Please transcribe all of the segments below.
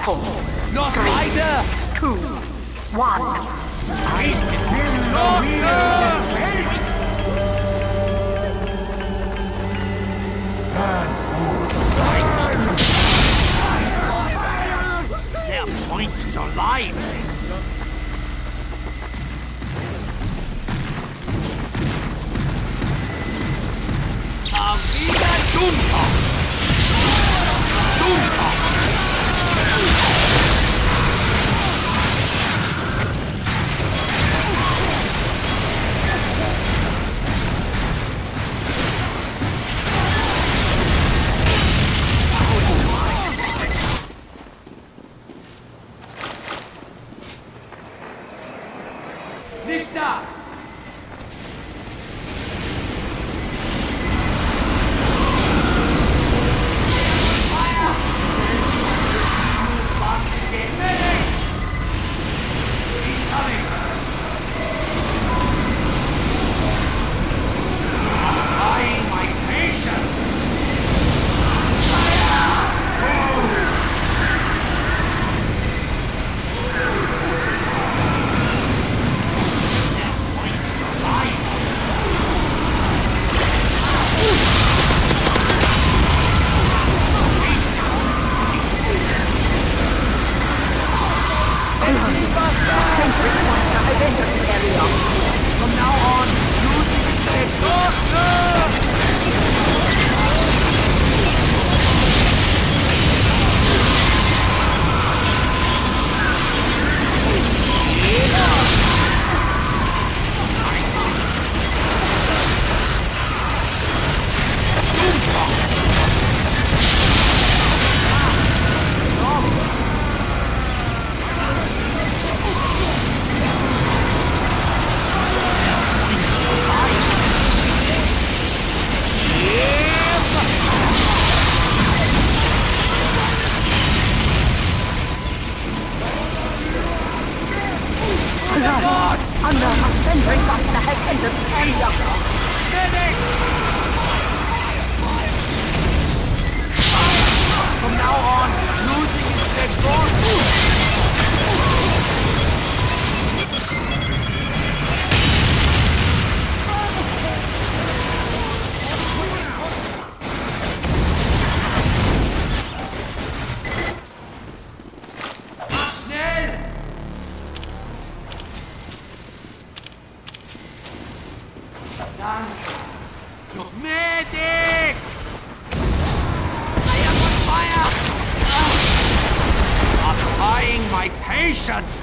4, Noch 3, weiter! 2, 1. They're pointing your lives! Avida Dunker! Dunker! Nix da! Medic! Fire on fire! Applying my patience!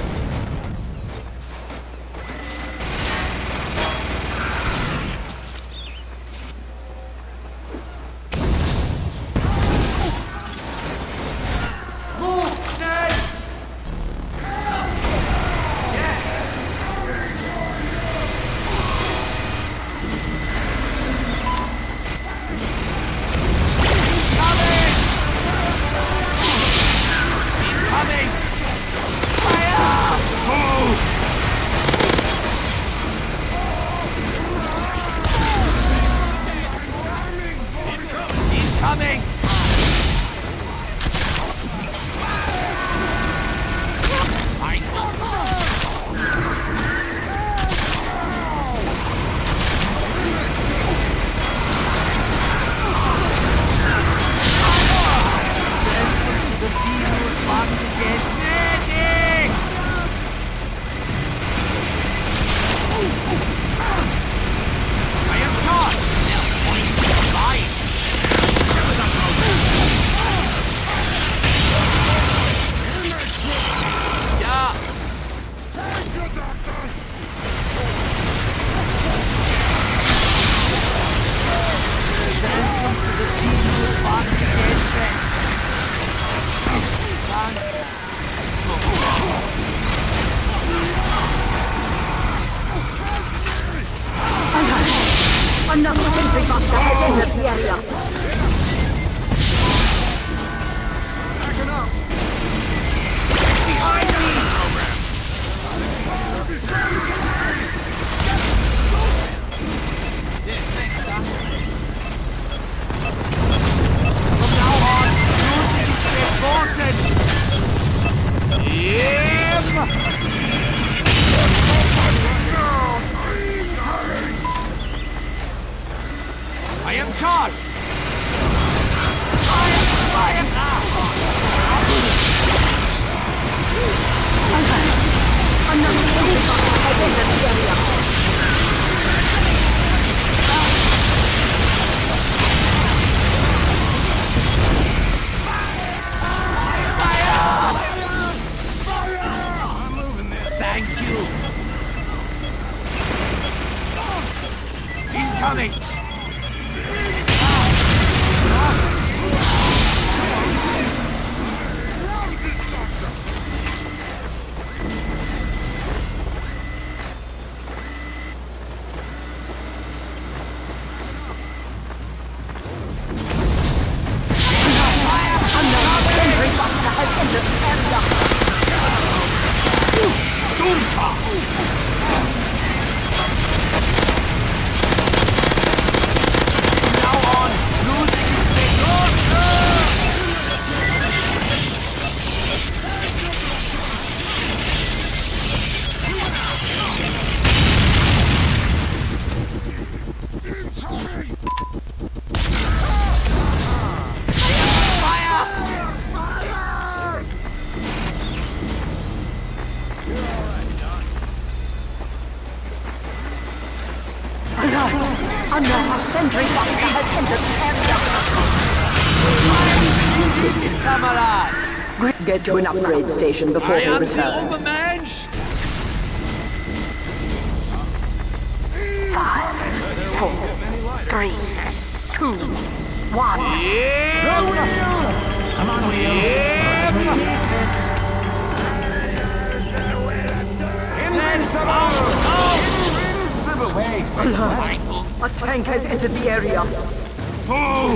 Another sentry buster head in the area. Backing up! Behind me! Yeah, thanks, Doc. Another sentry box has entered the area. I'm moving this. Thank you. Incoming. Another sentry box has entered the area. Come alive. Get to an upgrade station before I we am the return. Obermensch. 5, 4, 3, 2, 1. Come on, A tank has entered the area. Oh!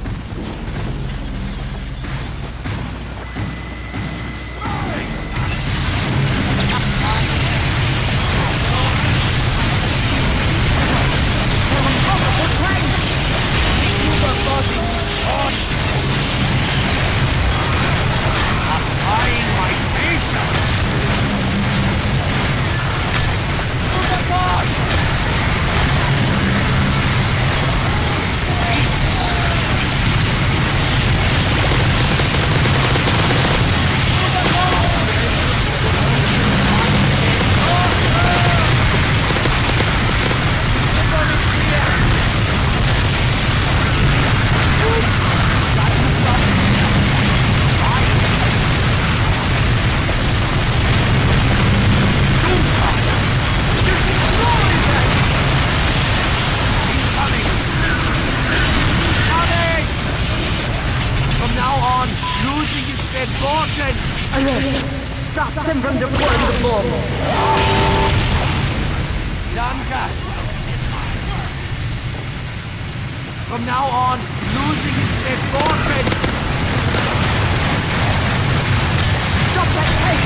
Stop them from deploying the bomb. Danke. From now on, losing is important. Stop that tank!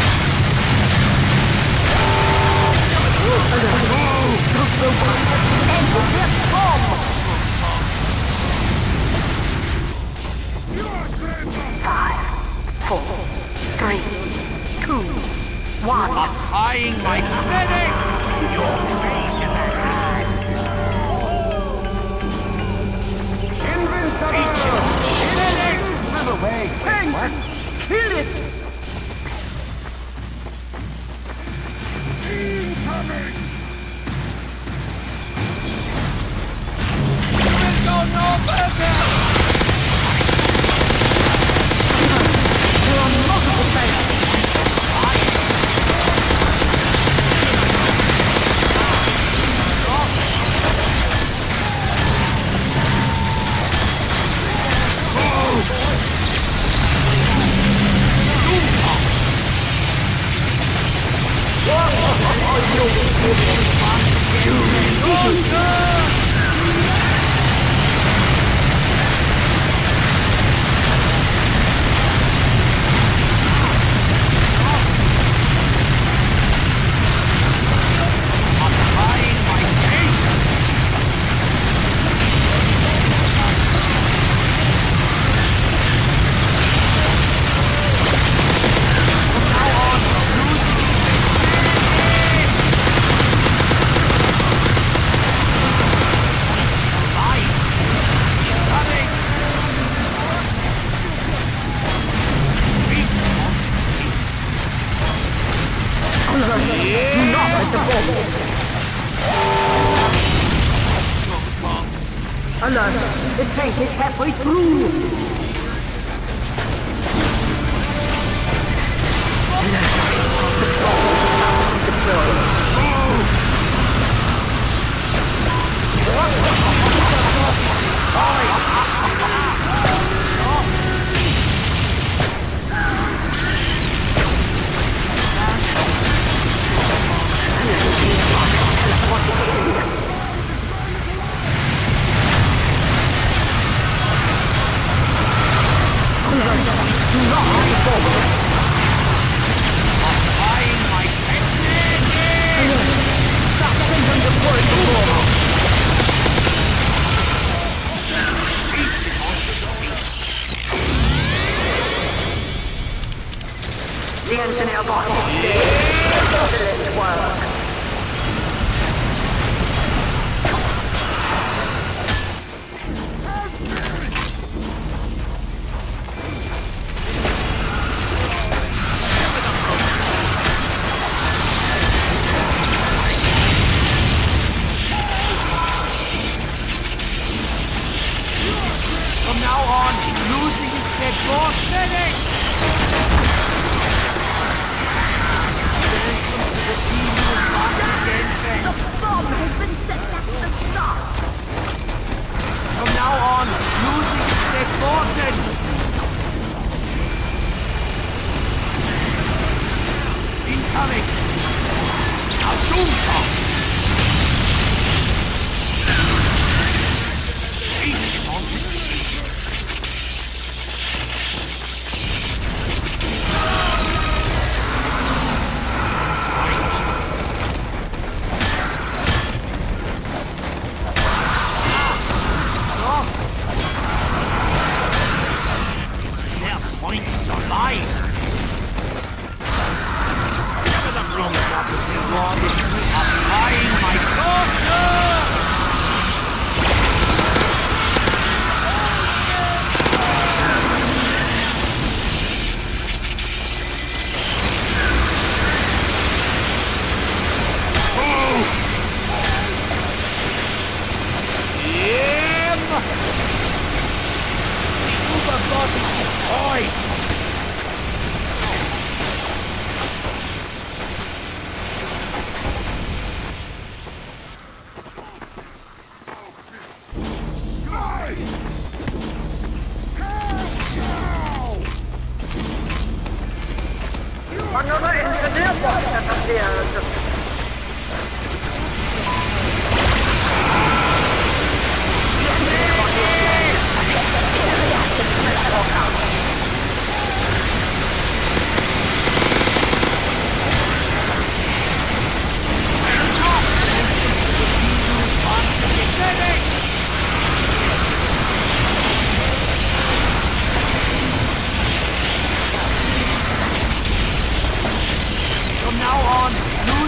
And this bomb! 5, 4, 3, 2, 1. Applying my medic! Your fate is at hand! Invincible! Medic! Move away! Tank! Kill it! Incoming! We'll go no further! There are multiple tanks! tank is halfway through. The engineer bot is dead. Excellent work. From now on, losing is dead more medic! The bomb has been set at the start. From now on, losing is dead important! Incoming! Now zoom come! Easy on! Point your lives! Never the wrong prophecy wrong! Applying my torture! Uberbot is destroyed! Another engineer bot has appeared. From now on,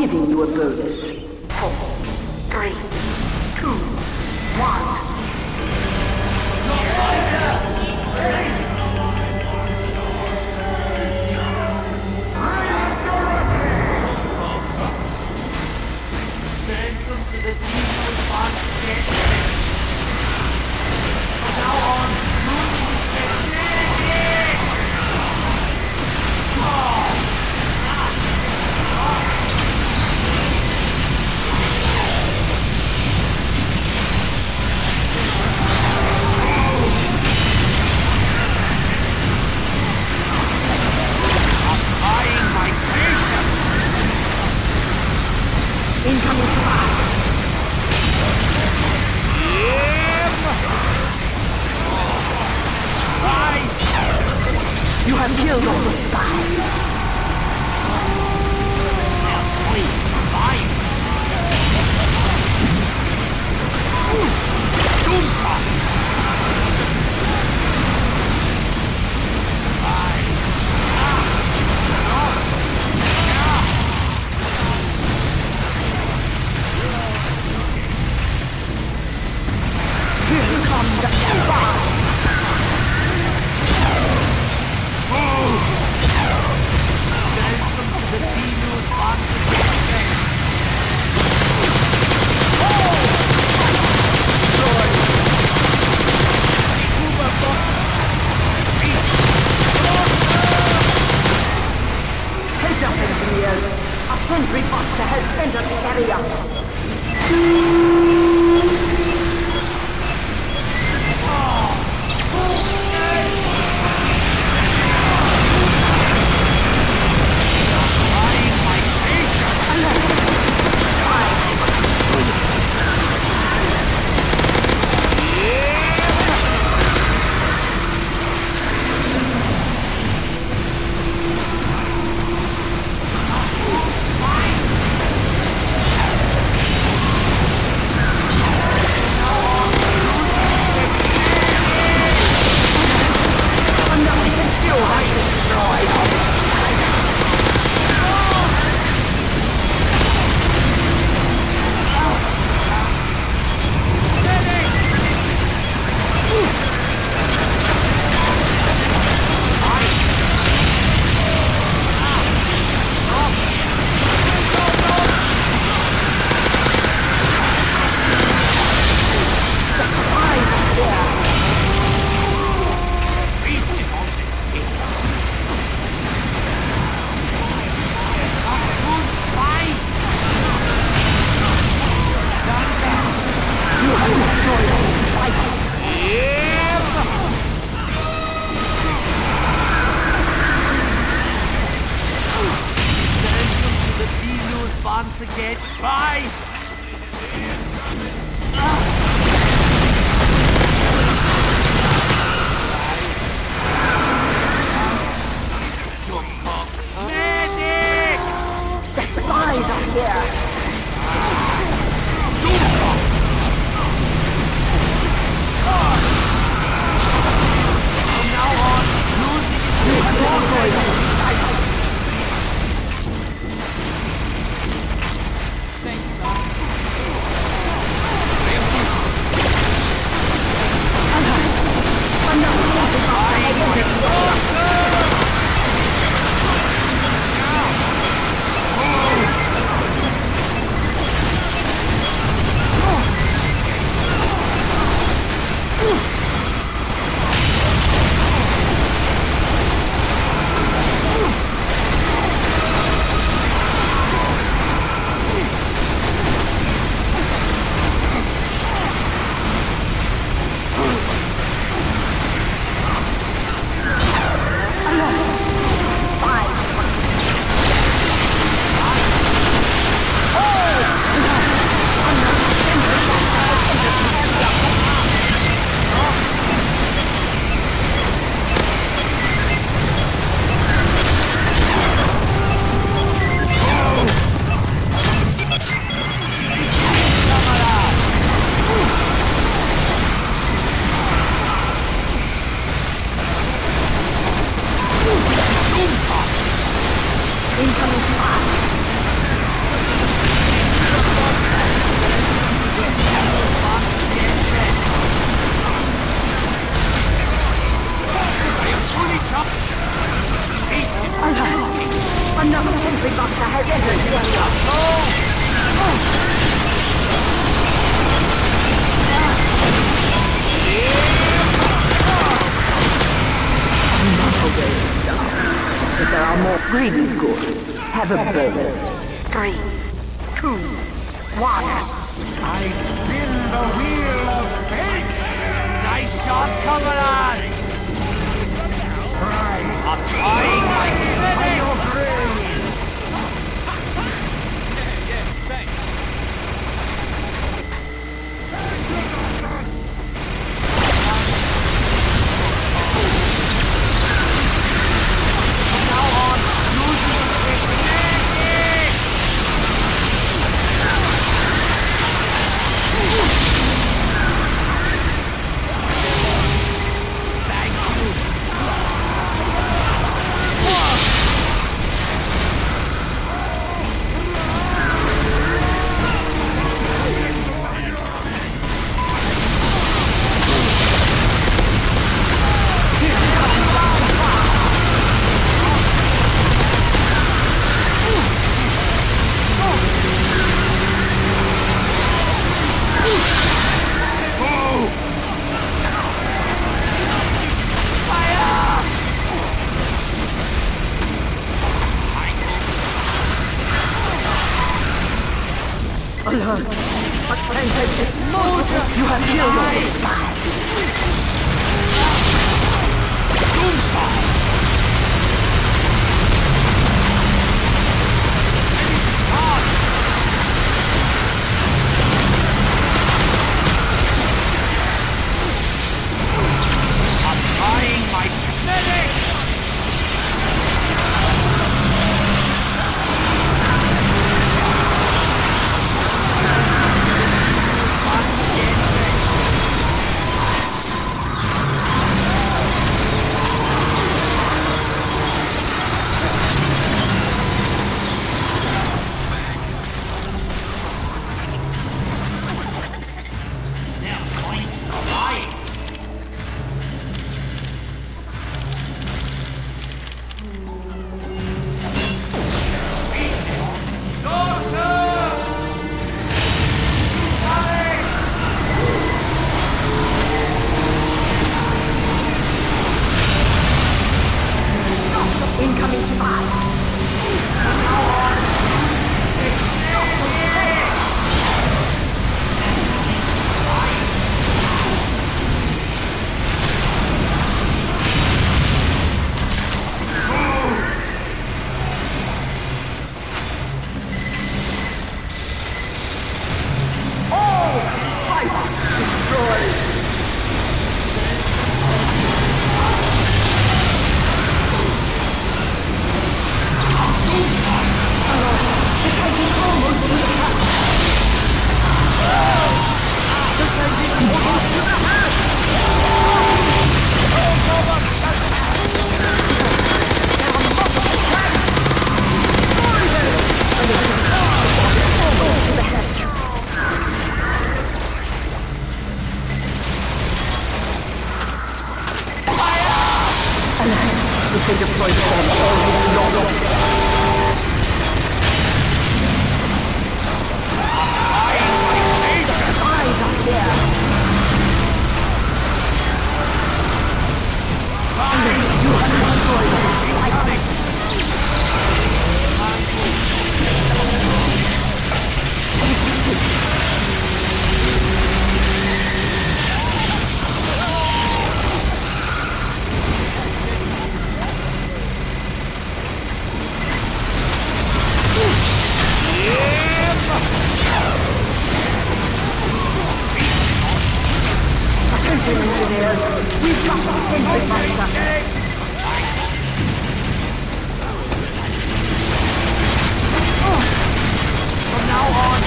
giving you a bonus. 4, 3, 2, 1. Welcome to the TeamFortress2. From now on, Incoming spy! You have killed all the spies! please, fire! Here comes the spy! Heads up, engineers! A sentry buster has entered the area! Once again, try! Medic! The spies are here! From now on, use Thanks, son. Greed is good. Have a bonus. 3, 2, 1. I spin the wheel of fate! Nice shot, comrade! Applying my your grave! Yeah, thanks. From now on, losing is magic! Thank you! Alert! Attention! Soldier! You have heroes! Applying my kinetic! Incoming spy! Engineers, we've got the sentry master. From now on,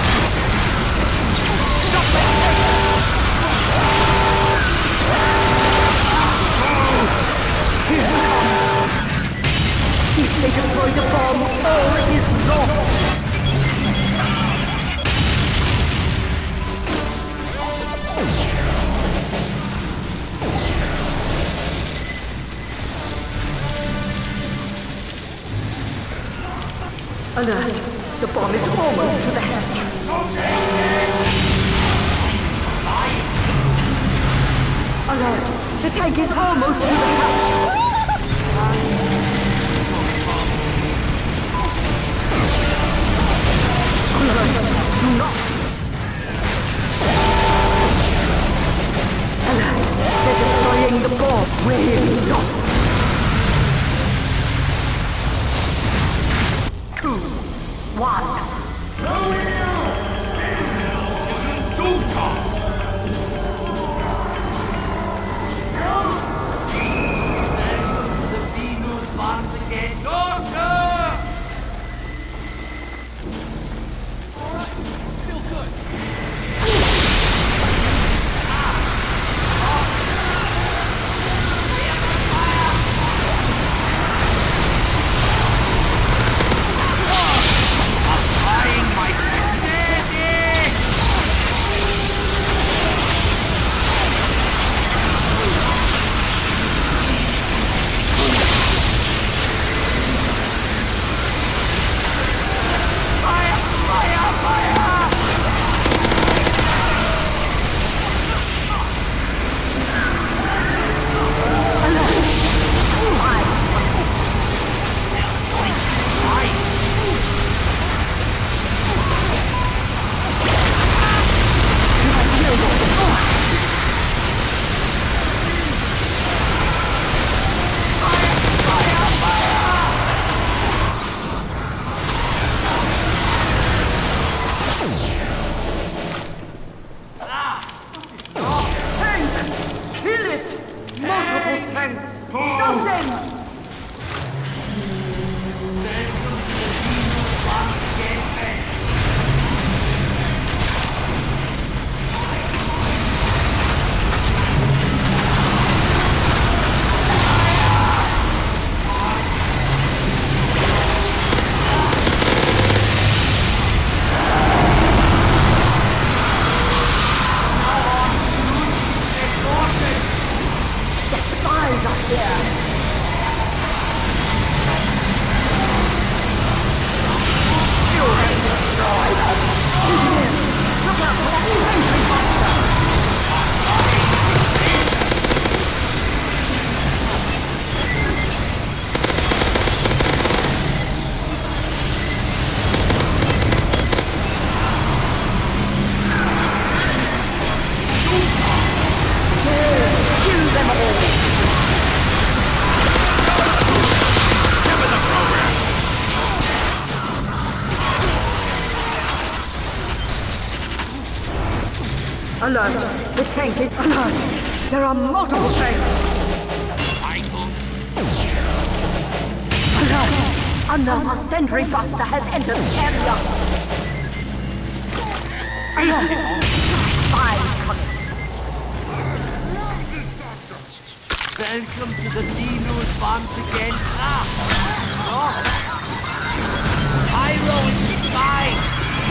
If they destroy the bomb, all is lost. Alert! The bomb is almost to the hatch. Alert! The tank is almost to the hatch. defense! Stop them! Alert! The tank is alert! There are multiple tanks! Alert! Another sentry buster has entered the area! Alert! Fire coming! Welcome to the Deluge once again. Pyro is the sky!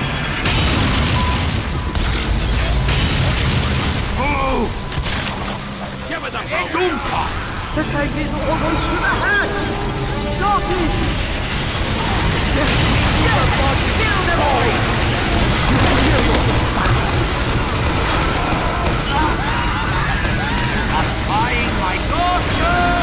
Oh! Give it a doom pot! The tank is almost to the hatch! Stop it! Kill them all! Applying my daughter!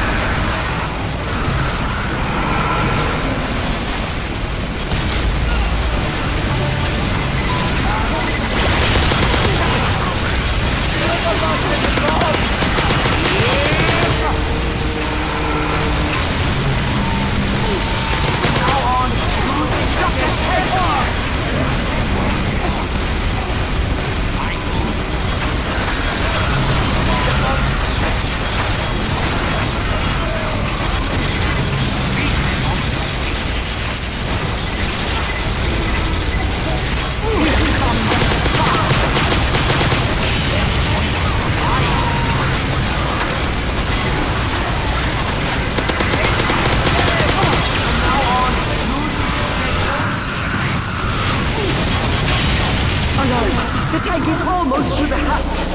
The tank is almost to the hatch!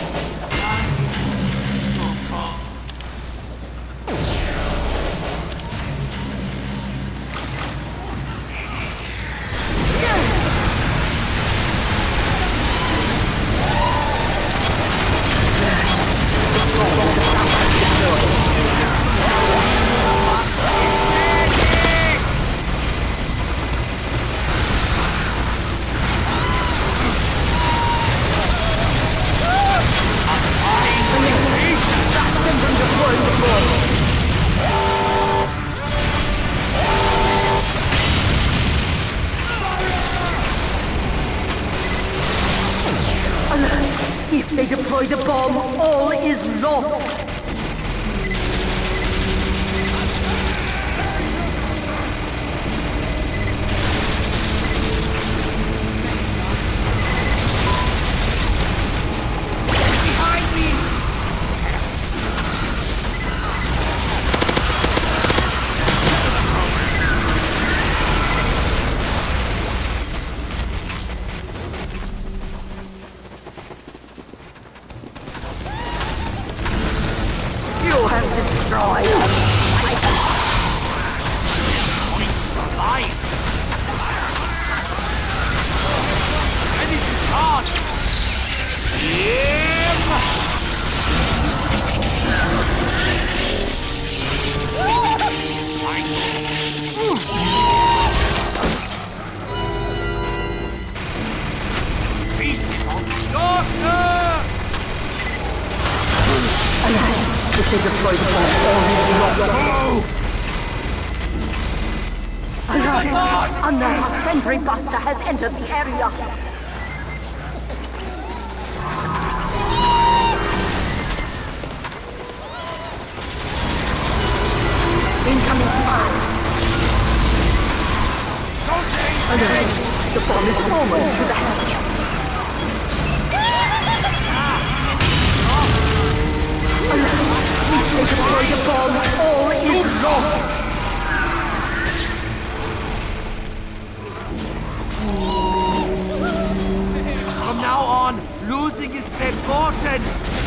If they deploy the bomb, all is lost! Behind me! You have destroyed us! Alive! Ready to charge! Beast on daughter! If they deploy the bomb, all is lost! Alert! Another sentry buster has entered the area! Captain!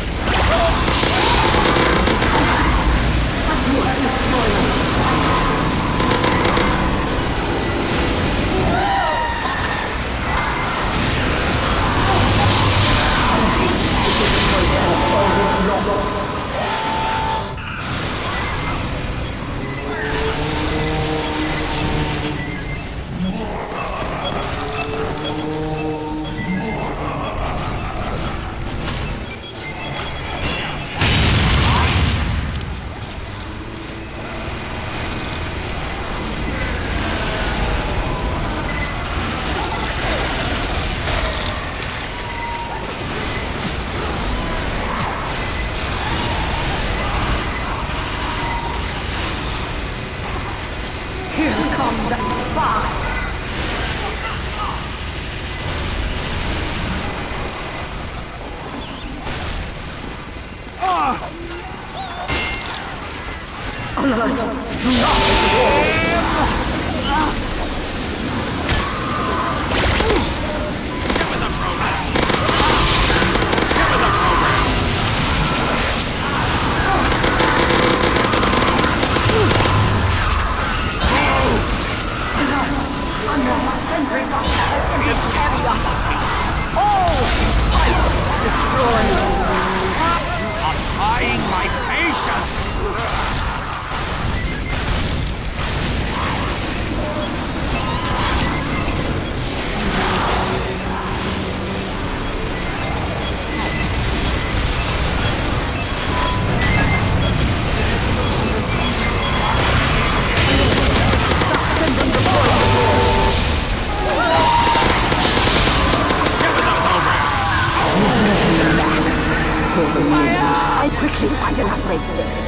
I quickly find an upgrade station.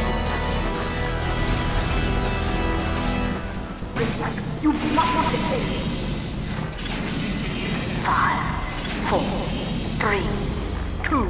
You must defend. 5, 4, 3, 2,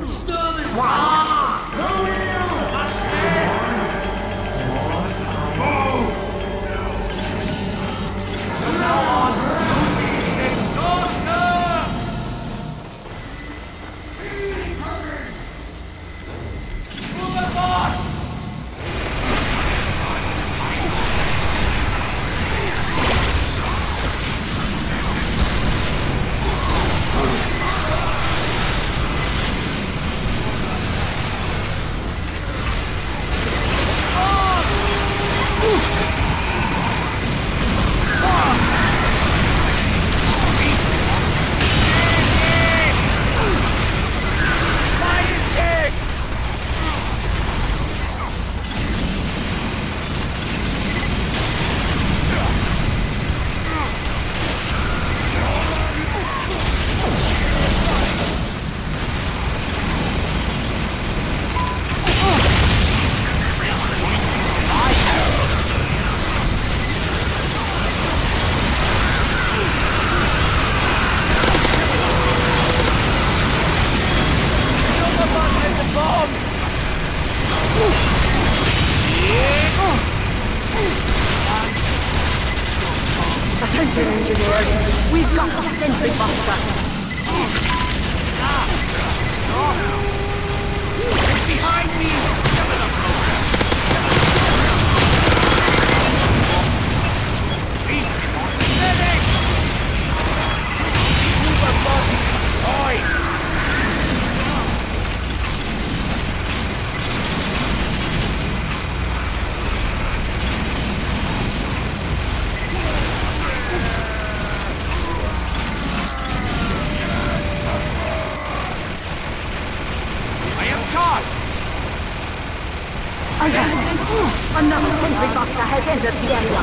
'Attention, engineers! We've got a sentry buster! It's behind me! He's pathetic! Overlord is destroyed! Another sentry buster has entered the area.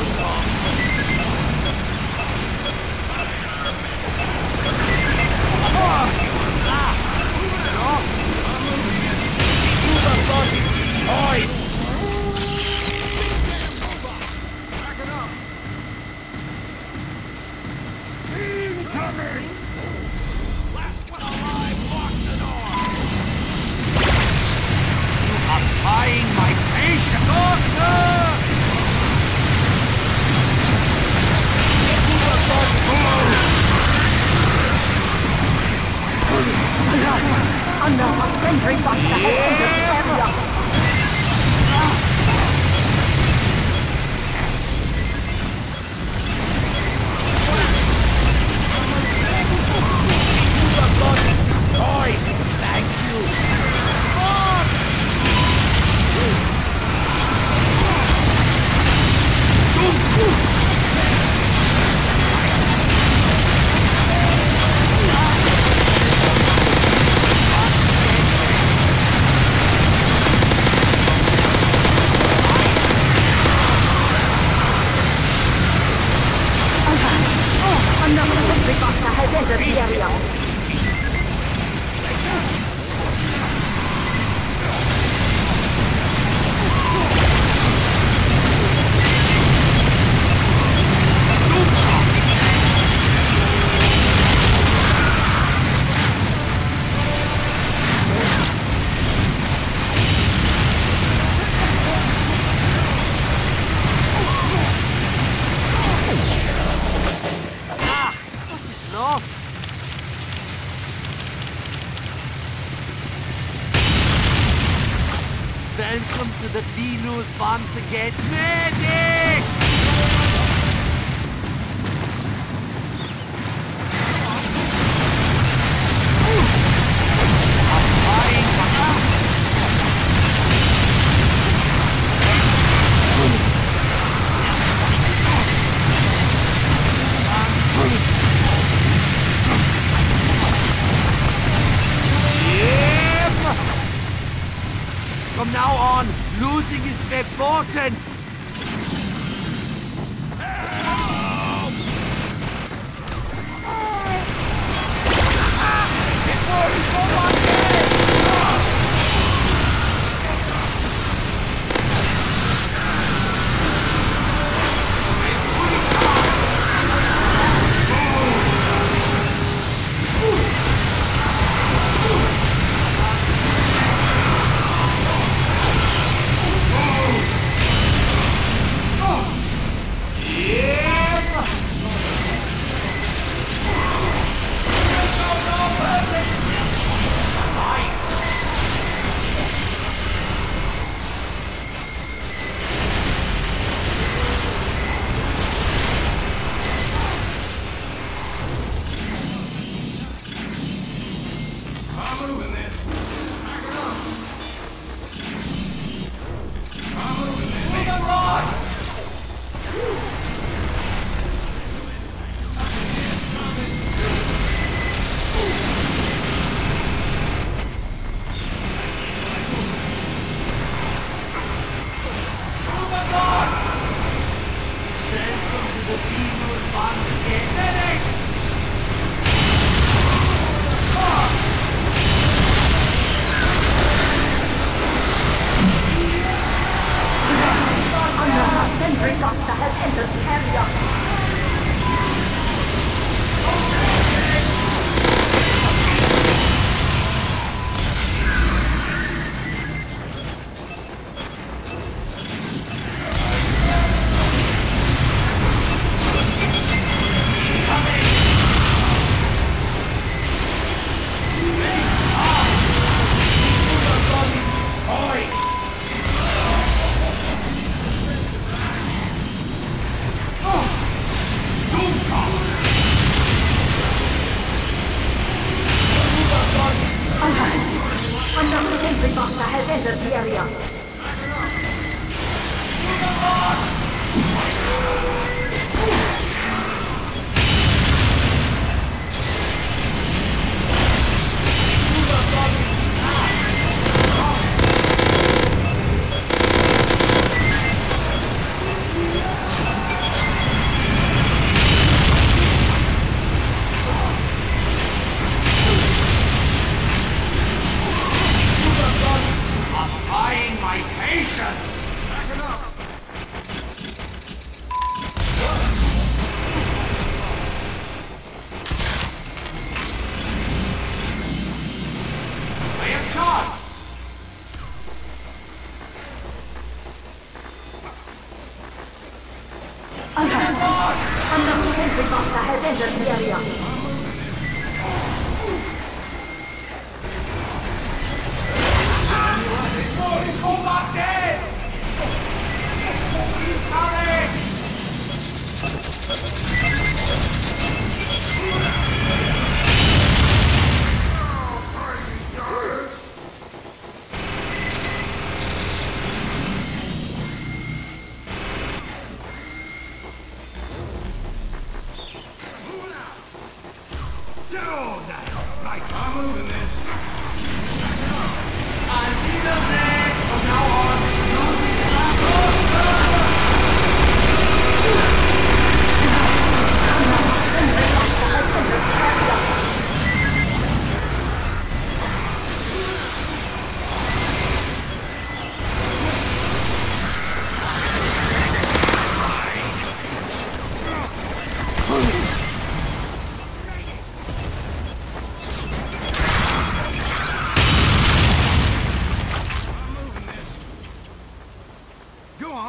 Overlord is destroyed! Back it up! Incoming! Last one alive, lock the door! You are buying my patience! Doctor! Another sentry buster has entered the area. Destroyed! Thank you! Another sentry buster has entered the area. Welcome to the Venus once again. Medic! From now on, losing is verboten! This war is no longer!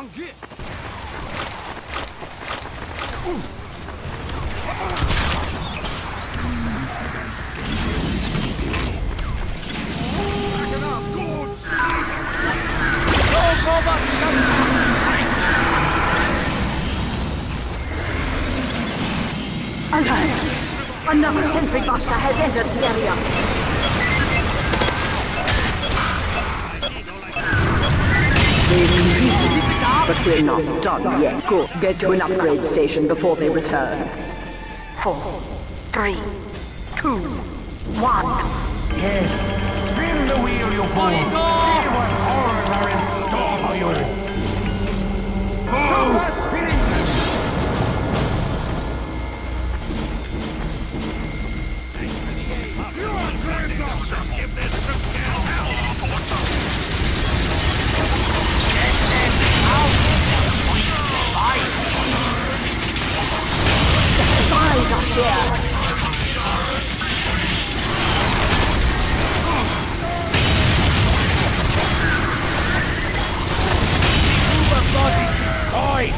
Alert! Another sentry buster has entered the area. But we're not done yet. Go get to an upgrade station before they return. 4, 3, 2, 1. Yes, spin the wheel, you fools. See what horrors are in store for you. Super spinning. Just give this some hell. Spies are here. Overlord is destroyed.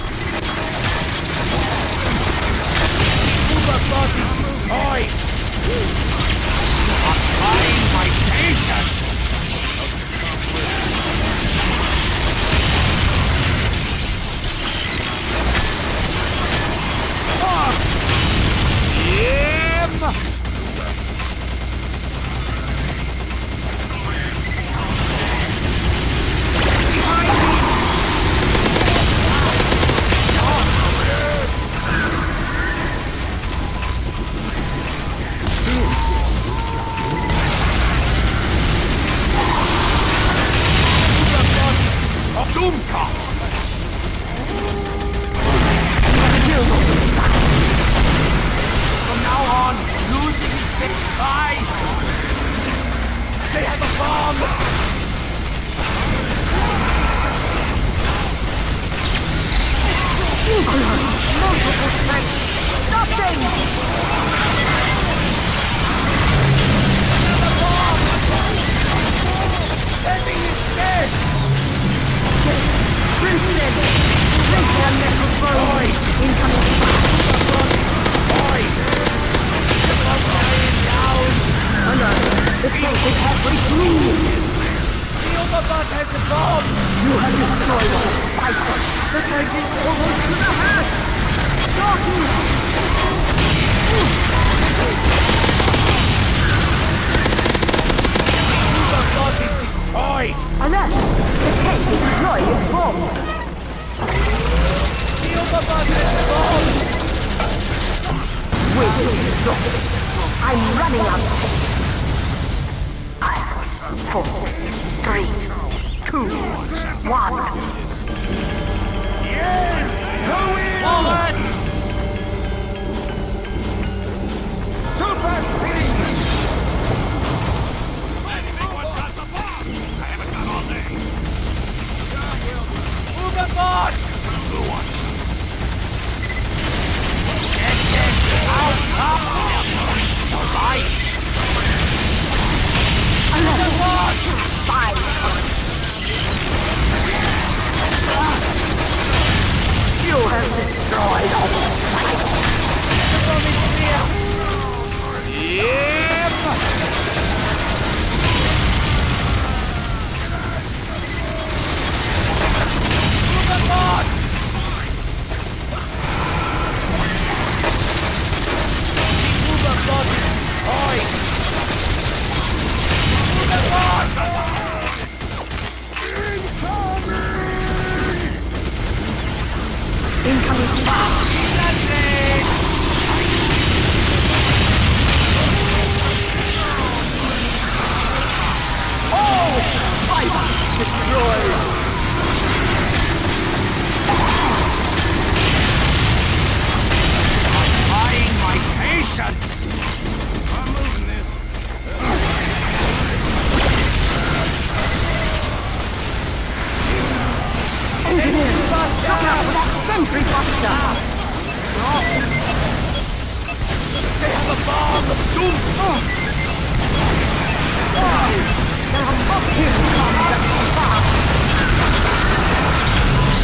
Overlord is destroyed. I'm trying my patience. From now on, losing is fixed. Bye! They have a bomb! Multiple strength. Stop them! Another bomb! Enemy is dead! Rinse them! Place their metal throws. Incoming Void! The bomb is down! Alert! The tank is halfway through! The Overbot has a bomb! You have destroyed all fighters! The tank is almost to the hatch! Shocking! Overbot is destroyed! Alert! The tank is deploying its bomb! The Overbot has a bomb! Wait, look! I'm running out! 5, 4, 3, 2, 1. Yes! Forward! Super spinning! Overbot! Get out! Alright! Overbot! 5. You have destroyed all fighters! The bomb is clear! Yep! Overbot! Overbot is destroyed! Overbot! Incoming fire! That's it! Oh! Fire! Destroyed! Trying my patience! I'm moving this. Engineer! Look out for that sentry buster! They have a bomb! Doom! There are more kills coming that fast!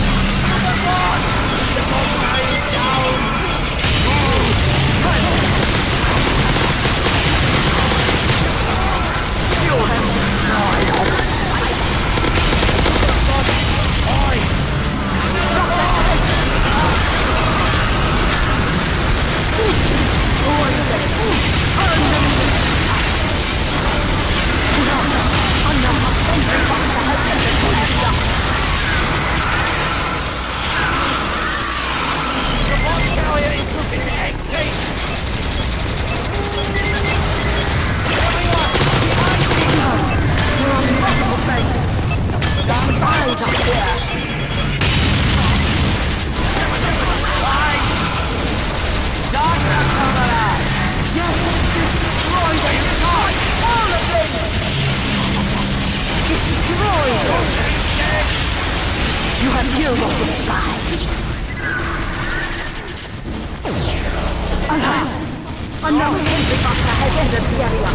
destroyed! You have killed all the spies! Alert! Another sentry buster has entered the area!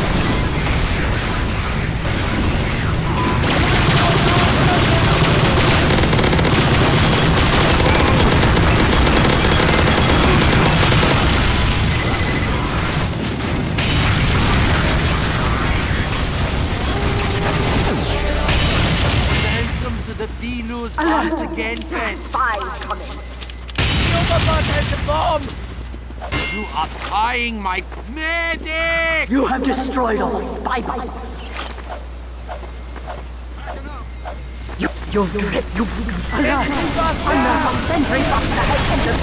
Once again, Fest. Spies coming. Silverbird has a bomb! You are trying my medic! You have destroyed all the spy bots. You alert! Another sentry buster has entered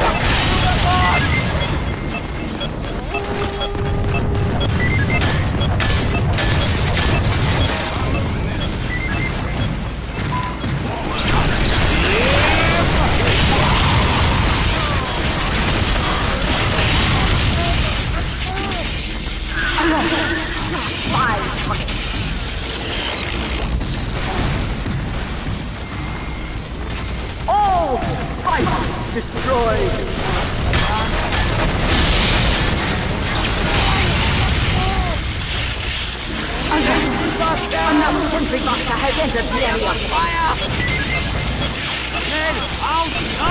all fight destroyed. Another sentry buster has entered the area. Fire! Men, out!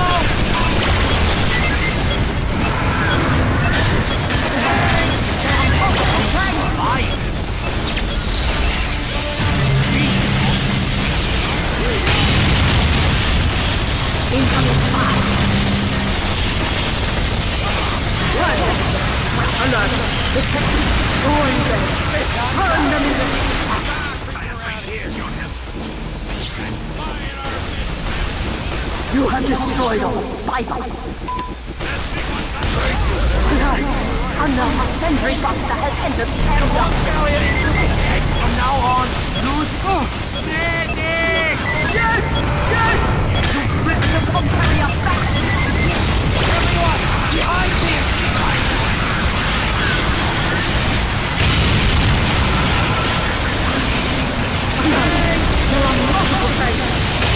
Incoming spy. Alert! Detective, destroy them. Burn them in the You have destroyed all spy bots. Alert! Another sentry buster has entered the area. From now on, lose medic! Yes! Yes! You ripped the bomb carrier back! Everyone, behind me! There are multiple things!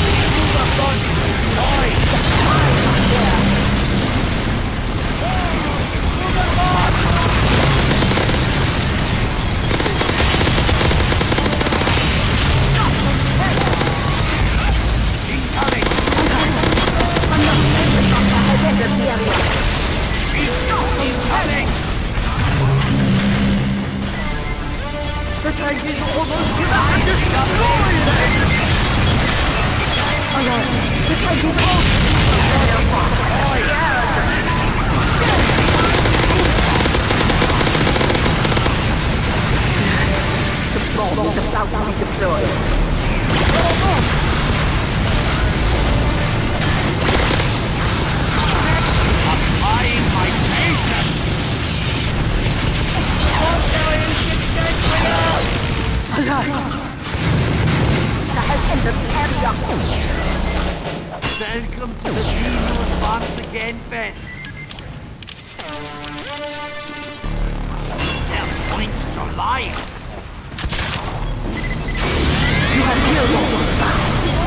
The tank is almost destroyed! Alert! The tank is off! The bomb is about to be deployed. Applying my patience! Alert! That has entered the area. Welcome to the Venus once again, Fest. They'll point to your lives. You have killed all the spies.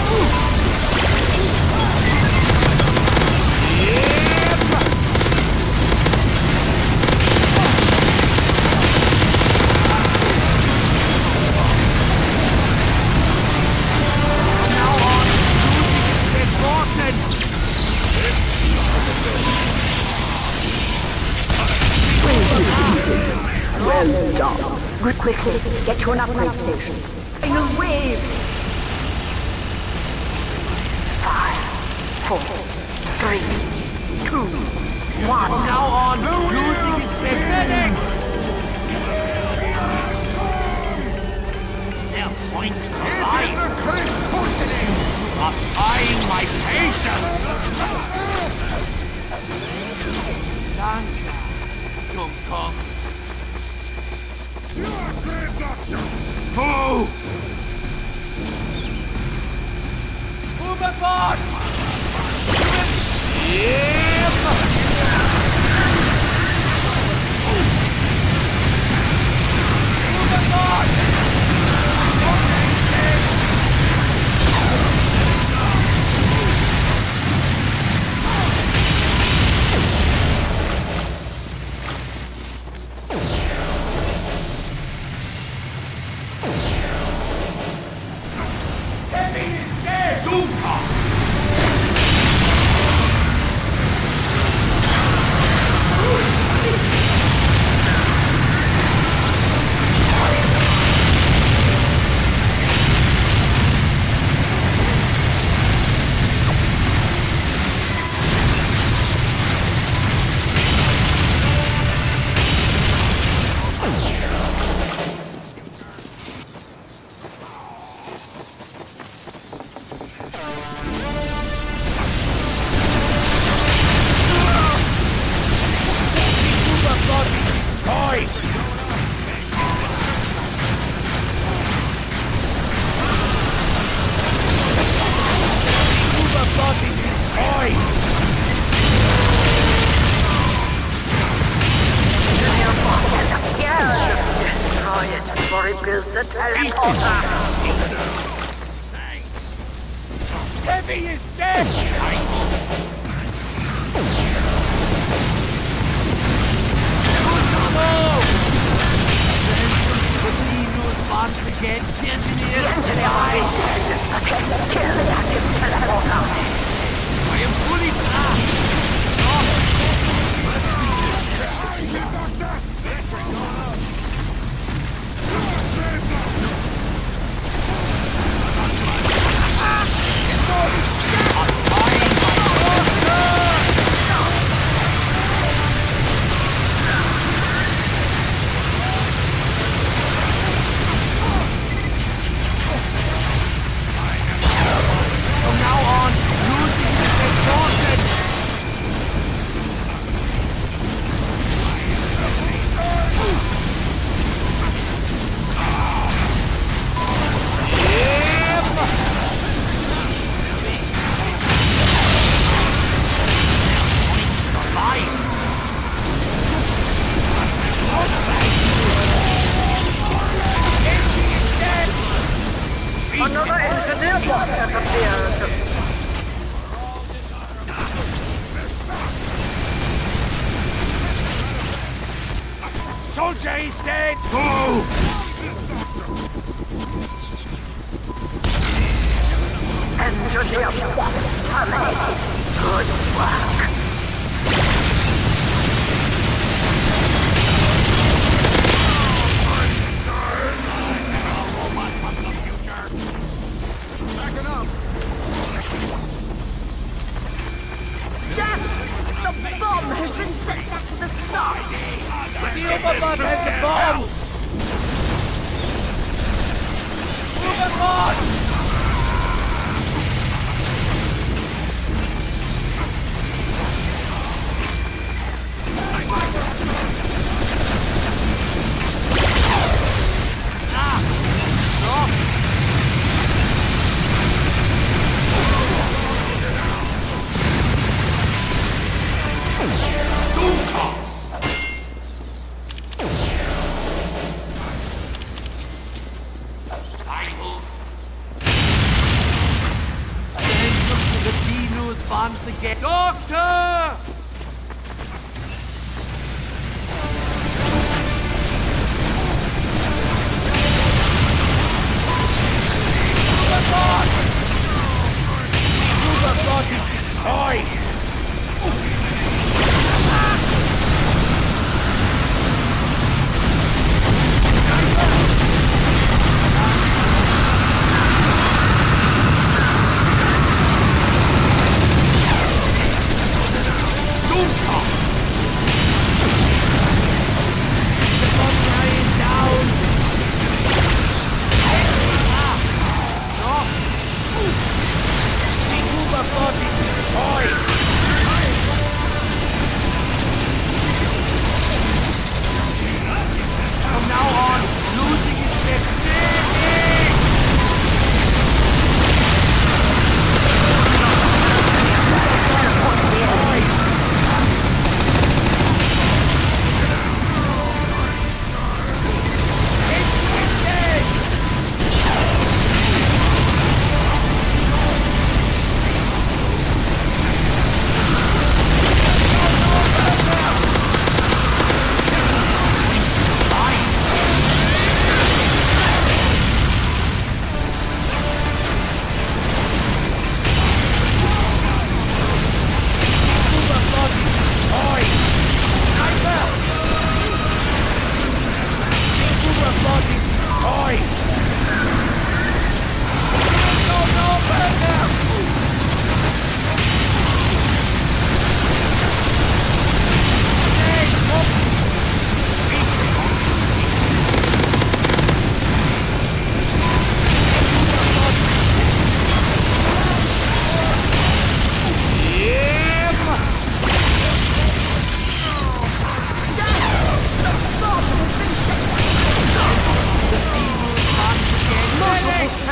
Well done. Quickly, get to an upgrade station. In a wave. 5, 4, 3, 2, 1. From now on, losing is pathetic. They'll point to the lights. Applying my patience. Danke, Dummkopf. Move! Move apart! Yep! Move apart! Heavy is dead! Once again, the engineer is alive! But they're still active teleporter. I am fully charged! Let's do From now on, using the exhausted! Another engineer bot has appeared. Soldier is dead! Go! Engineer bot terminated. Good work. The bomb has been set back to the start. The Overbot has a bomb! Overbot! Once again, Doctor! Overbot is destroyed! Overbot is destroyed!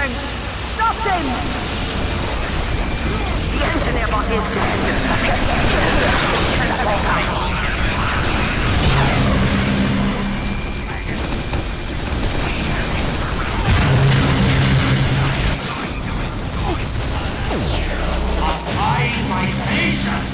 strength! Stop them! The engineer bot is dead. Apply my patience!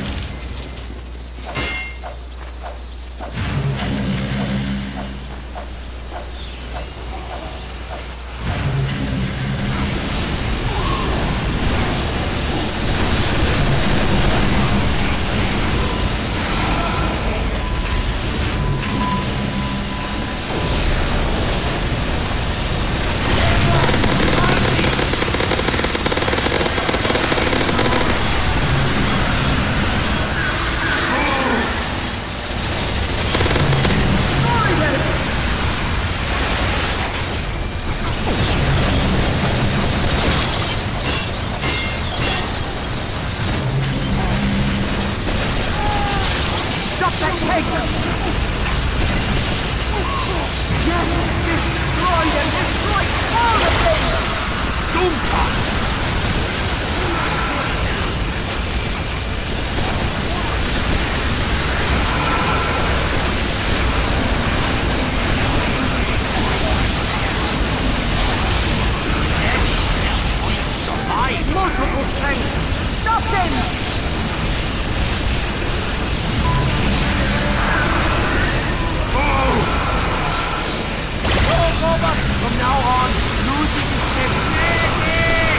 From now on, losing is pathetic!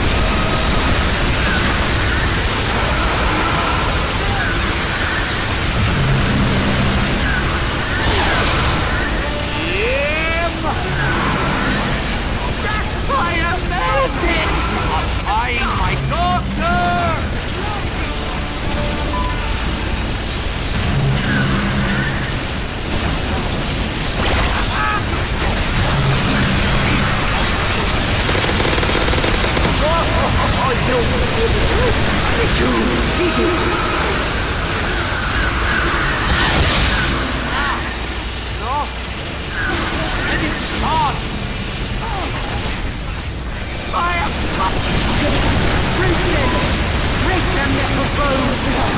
That fire melted! Applying my doctor! Break them, little foes!